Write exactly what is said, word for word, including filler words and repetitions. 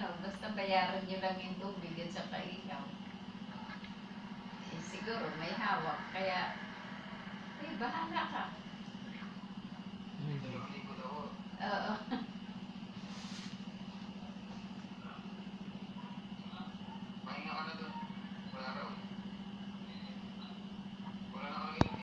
ano, basta bayaran nyo lang yung tubig at saka ilaw. Eh, siguro may hawak, kaya, eh, bahala ka. Hmm. Oo.